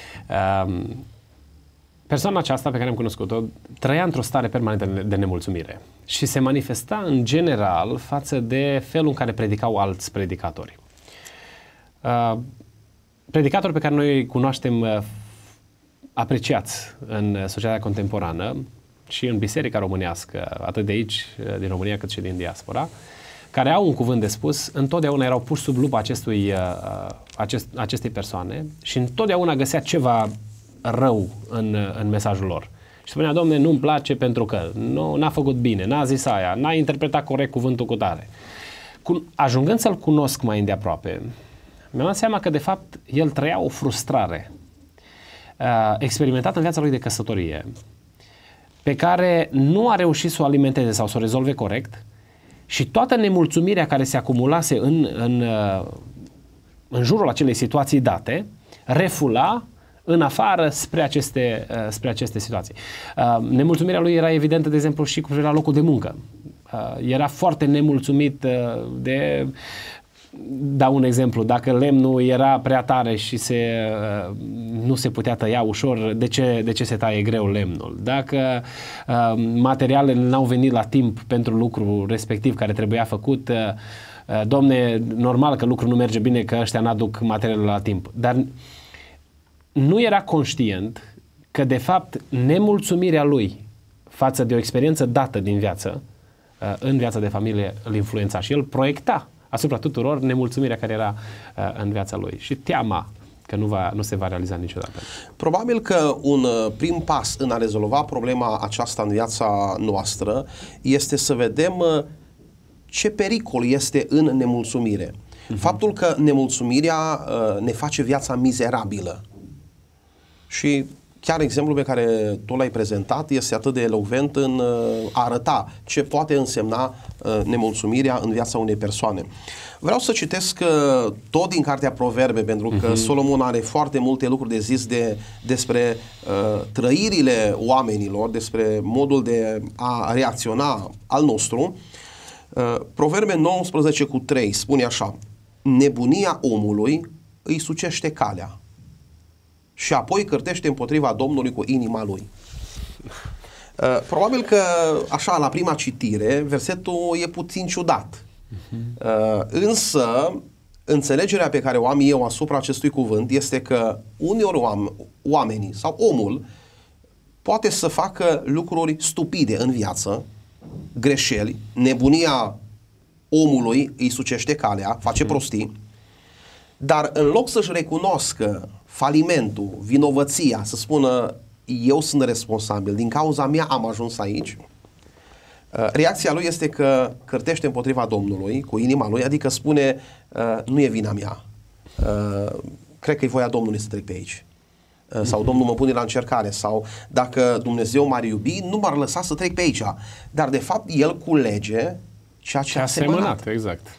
S2: Persoana aceasta pe care am cunoscut-o trăia într-o stare permanentă de nemulțumire și se manifesta în general față de felul în care predicau alți predicatori. Predicatori pe care noi îi cunoaștem apreciați în societatea contemporană și în biserica românească, atât de aici, din România, cât și din diaspora, care au un cuvânt de spus, întotdeauna erau puși sub lupă acestei persoane și întotdeauna găsea ceva rău în mesajul lor. Și spunea: Dom'le, nu-mi place pentru că n-a făcut bine, n-a zis aia, n-a interpretat corect cuvântul cu tare. Ajungând să-l cunosc mai îndeaproape, mi-am dat seama că de fapt el trăia o frustrare experimentată în viața lui de căsătorie, pe care nu a reușit să o alimenteze sau să o rezolve corect, și toată nemulțumirea care se acumulase în jurul acelei situații date refula în afară spre aceste situații. Nemulțumirea lui era evidentă, de exemplu, și cu privire la locul de muncă. Era foarte nemulțumit de... Dau un exemplu, dacă lemnul era prea tare și nu se putea tăia ușor, de ce se taie greu lemnul? Dacă materialele n-au venit la timp pentru lucrul respectiv care trebuia făcut, domne, normal că lucrul nu merge bine, că ăștia n-aduc materialele la timp. Dar nu era conștient că de fapt nemulțumirea lui față de o experiență dată din viață, în viața de familie, îl influența și el proiecta asupra tuturor nemulțumirea care era în viața lui. Și teama că nu se va realiza niciodată.
S1: Probabil că un prim pas în a rezolva problema aceasta în viața noastră este să vedem ce pericol este în nemulțumire. Faptul că nemulțumirea ne face viața mizerabilă. Și chiar exemplul pe care tu l-ai prezentat este atât de elocvent în a arăta ce poate însemna nemulțumirea în viața unei persoane. Vreau să citesc tot din Cartea Proverbe, pentru că Solomon are foarte multe lucruri de zis despre trăirile oamenilor, despre modul de a reacționa al nostru. Proverbe 19:3 spune așa: nebunia omului îi sucește calea și apoi cârtește împotriva Domnului cu inima lui. Probabil că, așa, la prima citire, versetul e puțin ciudat. Însă, înțelegerea pe care o am eu asupra acestui cuvânt este că uneori oamenii sau omul poate să facă lucruri stupide în viață, greșeli, nebunia omului îi sucește calea, face prostii, dar în loc să-și recunoscă falimentul, vinovăția, să spună eu sunt responsabil, din cauza mea am ajuns aici, reacția lui este că cârtește împotriva Domnului cu inima lui, adică spune nu e vina mea, cred că e voia Domnului să trec pe aici, sau Domnul mă pune la încercare, sau dacă Dumnezeu m-ar iubi, nu m-ar lăsa să trec pe aici, dar de fapt el culege ceea ce a semănat.
S2: Exact.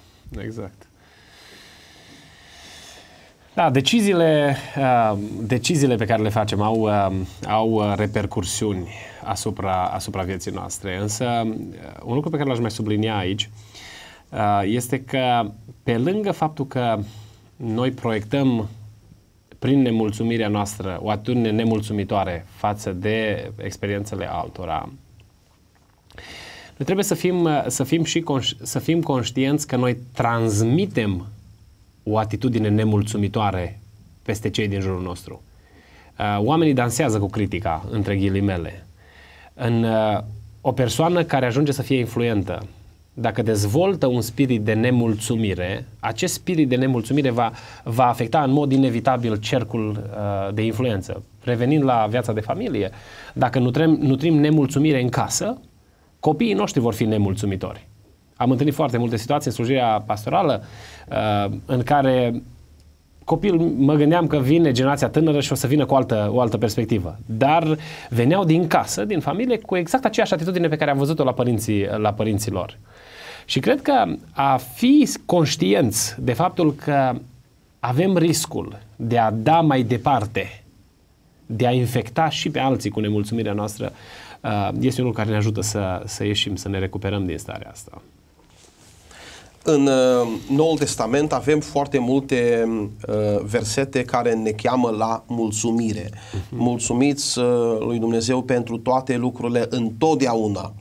S2: Da, deciziile pe care le facem au repercursiuni asupra vieții noastre. Însă, un lucru pe care l-aș mai sublinia aici este că, pe lângă faptul că noi proiectăm prin nemulțumirea noastră o atitudine nemulțumitoare față de experiențele altora, noi trebuie să fim conștienți că noi transmitem o atitudine nemulțumitoare peste cei din jurul nostru. Oamenii dansează cu critica, între ghilimele. O persoană care ajunge să fie influentă, dacă dezvoltă un spirit de nemulțumire, acest spirit de nemulțumire va afecta în mod inevitabil cercul de influență. Revenind la viața de familie, dacă nutrim nemulțumire în casă, copiii noștri vor fi nemulțumitori. Am întâlnit foarte multe situații în slujirea pastorală în care copilul, mă gândeam că vine generația tânără și o să vină cu o altă perspectivă. Dar veneau din casă, din familie, cu exact aceeași atitudine pe care am văzut-o la părinții lor. Și cred că a fi conștienți de faptul că avem riscul de a da mai departe, de a infecta și pe alții cu nemulțumirea noastră, este unul care ne ajută să ieșim, să ne recuperăm din starea asta.
S1: În Noul Testament avem foarte multe versete care ne cheamă la mulțumire. Mulțumiți lui Dumnezeu pentru toate lucrurile întotdeauna.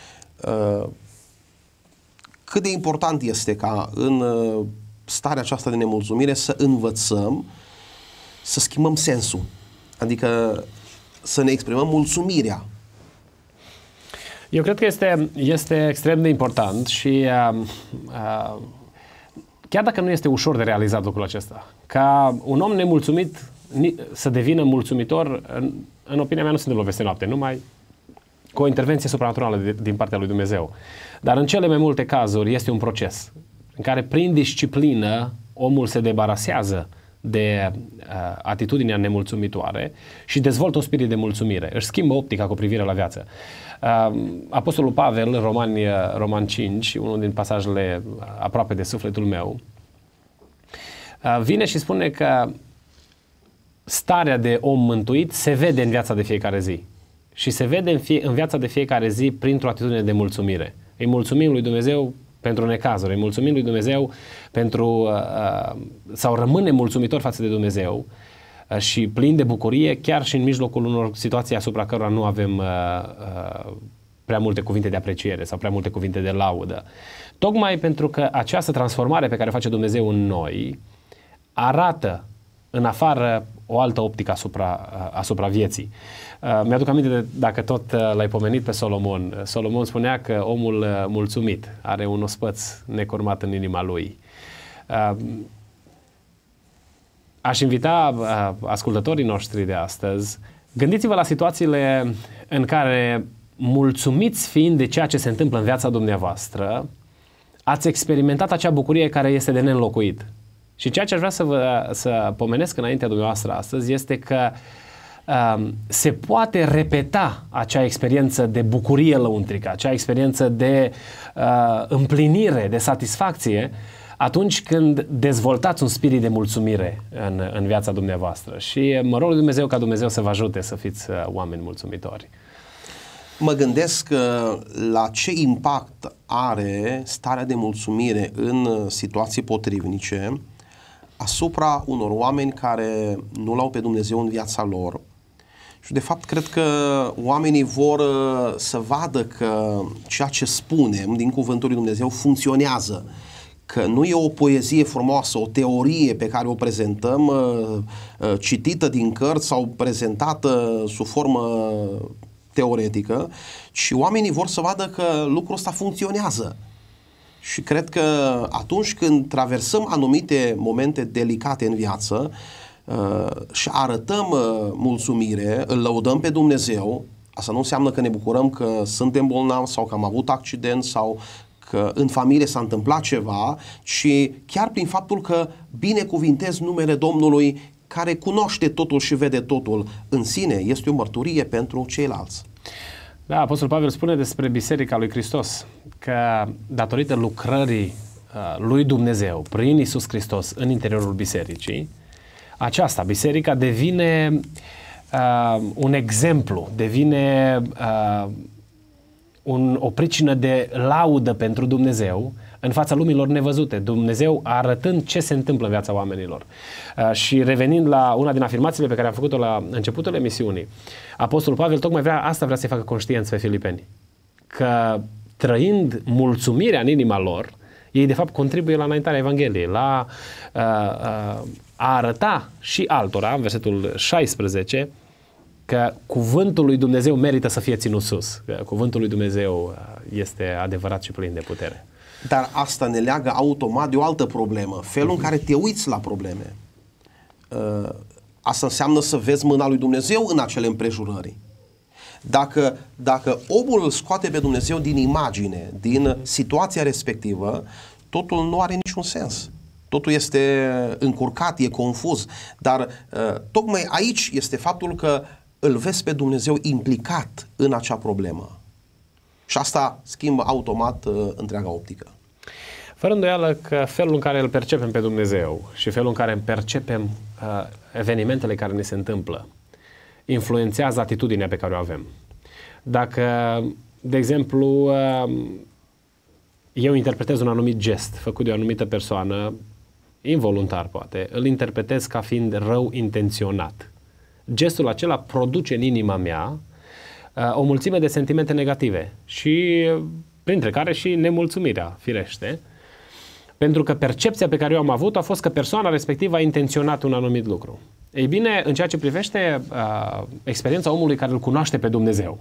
S1: Cât de important este ca în starea aceasta de nemulțumire să învățăm să schimbăm sensul. Adică să ne exprimăm mulțumirea.
S2: Eu cred că este extrem de important și chiar dacă nu este ușor de realizat lucrul acesta, ca un om nemulțumit să devină mulțumitor, în opinia mea nu se întâmplă peste noapte, numai cu o intervenție supranaturală din partea lui Dumnezeu. Dar în cele mai multe cazuri este un proces în care prin disciplină omul se debarasează de atitudinea nemulțumitoare și dezvoltă un spirit de mulțumire. Își schimbă optica cu privire la viață. Apostolul Pavel, Roman 5, unul din pasajele aproape de sufletul meu, vine și spune că starea de om mântuit se vede în viața de fiecare zi. Și se vede în viața de fiecare zi printr-o atitudine de mulțumire. Îi mulțumim lui Dumnezeu pentru necazuri, îi mulțumim lui Dumnezeu sau rămâne mulțumitor față de Dumnezeu și plin de bucurie, chiar și în mijlocul unor situații asupra cărora nu avem prea multe cuvinte de apreciere sau prea multe cuvinte de laudă. Tocmai pentru că această transformare pe care o face Dumnezeu în noi arată în afară o altă optică asupra vieții. Mi-aduc aminte dacă tot l-ai pomenit pe Solomon. Solomon spunea că omul mulțumit are un ospăț necurmat în inima lui. aș invita ascultătorii noștri de astăzi, gândiți-vă la situațiile în care, mulțumiți fiind de ceea ce se întâmplă în viața dumneavoastră, ați experimentat acea bucurie care este de neînlocuit. Și ceea ce aș vrea să pomenesc înaintea dumneavoastră astăzi este că se poate repeta acea experiență de bucurie lăuntrică, acea experiență de împlinire, de satisfacție, atunci când dezvoltați un spirit de mulțumire în viața dumneavoastră. Și mă rog Dumnezeu ca Dumnezeu să vă ajute să fiți oameni mulțumitori.
S1: Mă gândesc la ce impact are starea de mulțumire în situații potrivnice asupra unor oameni care nu l-au pe Dumnezeu în viața lor. Și de fapt cred că oamenii vor să vadă că ceea ce spunem din Cuvântul lui Dumnezeu funcționează. Că nu e o poezie frumoasă, o teorie pe care o prezentăm citită din cărți sau prezentată sub formă teoretică, ci oamenii vor să vadă că lucrul ăsta funcționează. Și cred că atunci când traversăm anumite momente delicate în viață și arătăm mulțumire, îl lăudăm pe Dumnezeu, asta nu înseamnă că ne bucurăm că suntem bolnavi sau că am avut accident sau că în familie s-a întâmplat ceva, ci chiar prin faptul că binecuvintez numele Domnului care cunoaște totul și vede totul în sine, este o mărturie pentru ceilalți.
S2: Da, Apostol Pavel spune despre Biserica lui Hristos că datorită lucrării lui Dumnezeu prin Iisus Hristos în interiorul bisericii, aceasta, biserica, devine un exemplu, devine o pricină de laudă pentru Dumnezeu în fața lumilor nevăzute, Dumnezeu arătând ce se întâmplă în viața oamenilor. Și revenind la una din afirmațiile pe care am făcut-o la începutul emisiunii, Apostolul Pavel tocmai vrea să-i facă conștienți pe filipeni, că trăind mulțumirea în inima lor, ei de fapt contribuie la înaintarea Evangheliei, la a arăta și altora, în versetul 16, că cuvântul lui Dumnezeu merită să fie ținut sus, că cuvântul lui Dumnezeu este adevărat și plin de putere.
S1: Dar asta ne leagă automat de o altă problemă, felul în care te uiți la probleme. Asta înseamnă să vezi mâna lui Dumnezeu în acele împrejurări. Dacă omul îl scoate pe Dumnezeu din imagine, din situația respectivă, totul nu are niciun sens. Totul este încurcat, e confuz. Dar tocmai aici este faptul că îl vezi pe Dumnezeu implicat în acea problemă. Și asta schimbă automat întreaga optică.
S2: Fără îndoială că felul în care îl percepem pe Dumnezeu și felul în care percepem evenimentele care ne se întâmplă influențează atitudinea pe care o avem. Dacă, de exemplu, eu interpretez un anumit gest făcut de o anumită persoană, involuntar poate, îl interpretez ca fiind rău intenționat. Gestul acela produce în inima mea o mulțime de sentimente negative și printre care și nemulțumirea, firește, pentru că percepția pe care eu am avut-o a fost că persoana respectivă a intenționat un anumit lucru. Ei bine, în ceea ce privește experiența omului care îl cunoaște pe Dumnezeu,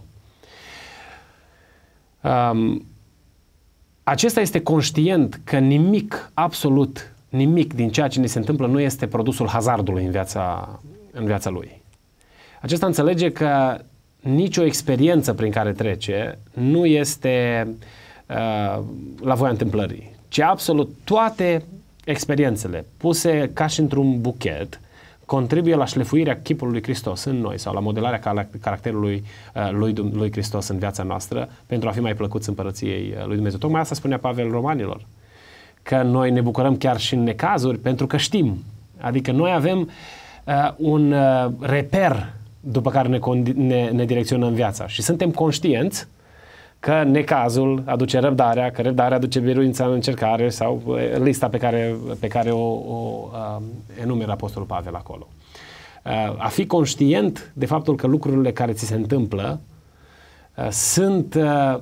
S2: acesta este conștient că nimic, absolut nimic din ceea ce ni se întâmplă nu este produsul hazardului în viața lui. Acesta înțelege că nicio experiență prin care trece nu este la voia întâmplării, ci absolut toate experiențele puse ca și într-un buchet contribuie la șlefuirea chipului lui Hristos în noi sau la modelarea caracterului lui Hristos în viața noastră pentru a fi mai plăcuți împărăției lui Dumnezeu. Tocmai asta spunea Pavel Romanilor, că noi ne bucurăm chiar și în necazuri pentru că știm. Adică noi avem un reper după care ne direcționăm viața și suntem conștienți că necazul aduce răbdarea, că răbdarea aduce biruința în încercare sau lista pe care o enumeră Apostolul Pavel acolo. A fi conștient de faptul că lucrurile care ți se întâmplă sunt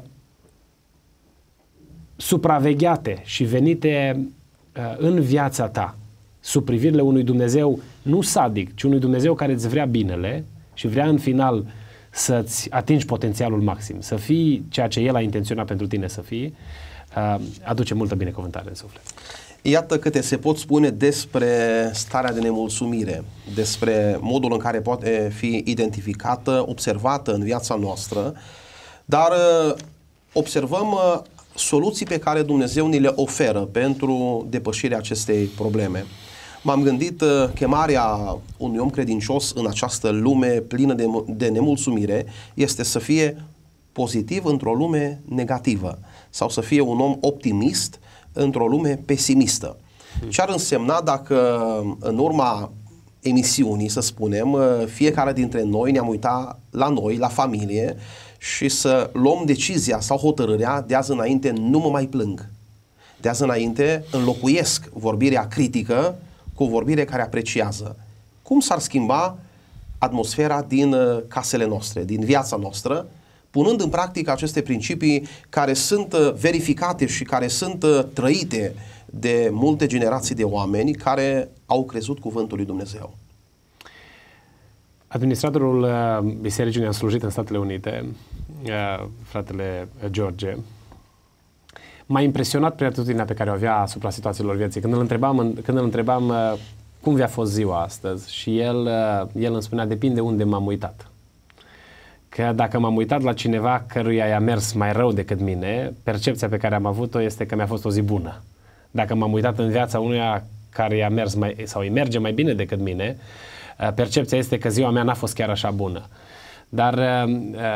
S2: supravegheate și venite în viața ta sub privirile unui Dumnezeu nu sadic, ci unui Dumnezeu care îți vrea binele și vrea în final să-ți atingi potențialul maxim, să fii ceea ce El a intenționat pentru tine să fii, aduce multă binecuvântare în suflet.
S1: Iată câte se pot spune despre starea de nemulțumire, despre modul în care poate fi identificată, observată în viața noastră, dar observăm soluții pe care Dumnezeu ni le oferă pentru depășirea acestei probleme. M-am gândit, chemarea unui om credincios în această lume plină de nemulțumire este să fie pozitiv într-o lume negativă sau să fie un om optimist într-o lume pesimistă. Ce ar însemna dacă în urma emisiunii, să spunem, fiecare dintre noi ne-am uitat la noi, la familie și să luăm decizia sau hotărârea: de azi înainte nu mă mai plâng. De azi înainte înlocuiesc vorbirea critică cu o vorbire care apreciază. Cum s-ar schimba atmosfera din casele noastre, din viața noastră, punând în practică aceste principii care sunt verificate și care sunt trăite de multe generații de oameni care au crezut cuvântul lui Dumnezeu?
S2: Administratorul bisericii unde am slujit în Statele Unite, fratele George, m-a impresionat prin atitudinea pe care o avea asupra situațiilor vieții. Când îl întrebam cum vi-a fost ziua astăzi, și el îmi spunea: depinde unde m-am uitat. Că dacă m-am uitat la cineva căruia i-a mers mai rău decât mine, percepția pe care am avut-o este că mi-a fost o zi bună. Dacă m-am uitat în viața unuia care i-a mers sau îi merge mai bine decât mine, percepția este că ziua mea n-a fost chiar așa bună. Dar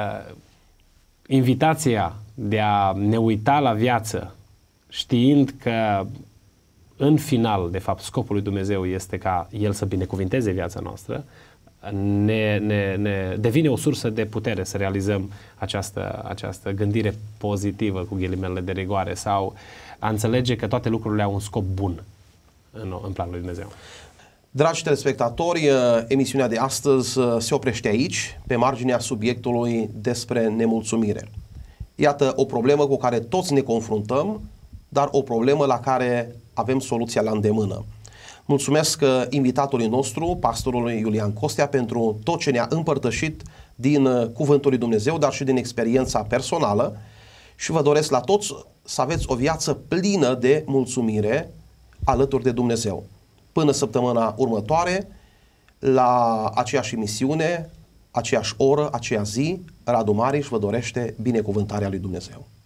S2: invitația de a ne uita la viață știind că în final, de fapt, scopul lui Dumnezeu este ca El să binecuvinteze viața noastră, ne devine o sursă de putere să realizăm această gândire pozitivă, cu ghilimele de rigoare, sau a înțelege că toate lucrurile au un scop bun în planul lui Dumnezeu.
S1: Dragi telespectatori, emisiunea de astăzi se oprește aici, pe marginea subiectului despre nemulțumire. Iată o problemă cu care toți ne confruntăm, dar o problemă la care avem soluția la îndemână. Mulțumesc invitatului nostru, pastorul Iulian Costea, pentru tot ce ne-a împărtășit din Cuvântul lui Dumnezeu, dar și din experiența personală, și vă doresc la toți să aveți o viață plină de mulțumire alături de Dumnezeu. Până săptămâna următoare, la aceeași emisiune, aceeași oră, aceea zi, Radu Mariș vă dorește binecuvântarea lui Dumnezeu.